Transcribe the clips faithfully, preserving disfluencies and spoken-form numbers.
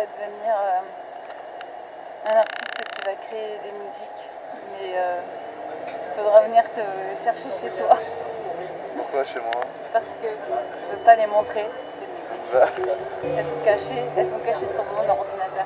va devenir euh, un artiste qui va créer des musiques. Mais il euh, faudra venir te chercher chez toi. Pourquoi chez moi? Parce que tu ne peux pas les montrer, tes musiques. Bah. Elles sont cachées, elles sont cachées sur mon ordinateur.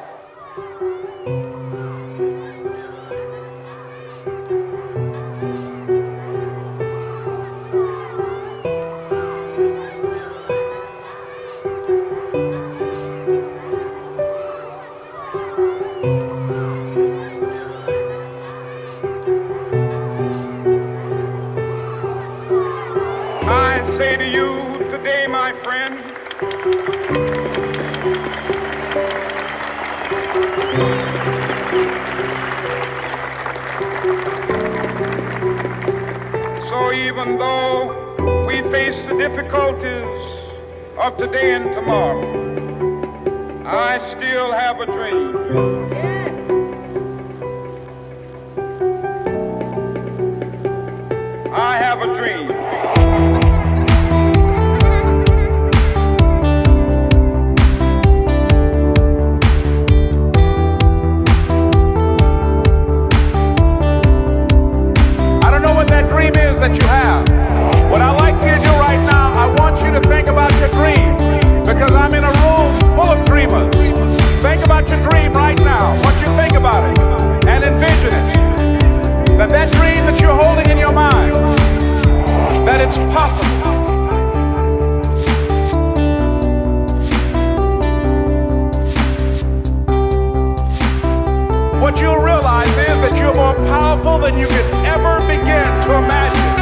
I say to you today, my friend, so even though we face the difficulties of today and tomorrow, I still have a dream. I have a dream. That you have. What I'd like you to do right now, I want you to think about your dream, because I'm in a room full of dreamers. Think about your dream right now. I want you to think about it and envision it. That that dream that you're holding in your mind, that it's possible. What you'll realize is that you're more powerful than you could ever begin to imagine.